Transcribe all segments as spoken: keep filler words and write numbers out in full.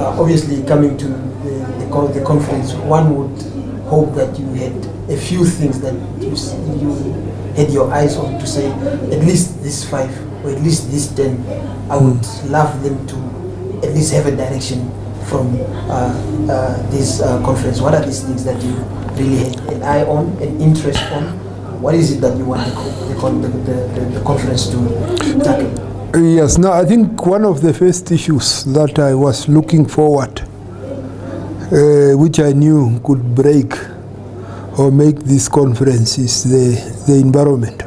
uh, obviously coming to the, the, co the conference, one would hope that you had a few things that you, you had your eyes on to say, at least these five, or at least these ten, I would mm. love them to at least have a direction from uh, uh, this uh, conference. What are these things that you really had an eye on, an interest on? What is it that you want the, the, the, the conference to tackle? Yes, no, I think one of the first issues that I was looking forward, uh, which I knew could break or make this conference, is the, the environment.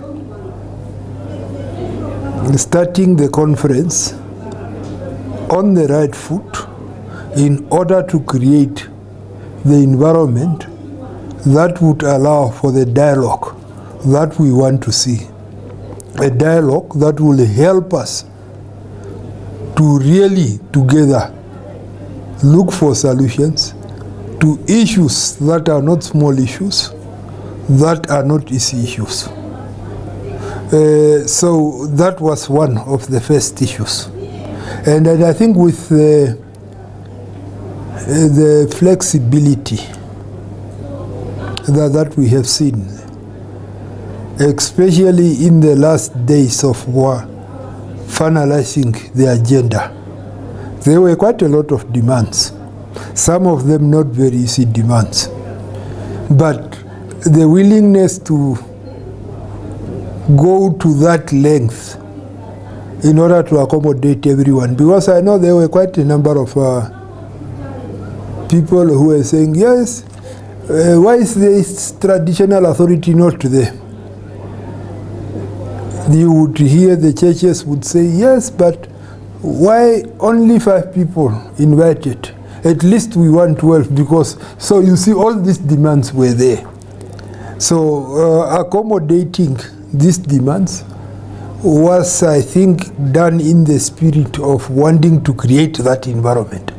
Starting the conference on the right foot in order to create the environment that would allow for the dialogue that we want to see. A dialogue that will help us to really together look for solutions to issues that are not small issues, that are not easy issues. Uh, so that was one of the first issues. And, and I think with the, uh, the flexibility that, that we have seen, especially in the last days of war, finalizing the agenda, there were quite a lot of demands. Some of them not very easy demands. But the willingness to go to that length in order to accommodate everyone, because I know there were quite a number of uh, people who were saying, yes, uh, why is this traditional authority not there? You would hear the churches would say, yes, but why only five people invited? At least we want twelve, because, so you see, all these demands were there. So uh, accommodating these demands was, I think, done in the spirit of wanting to create that environment.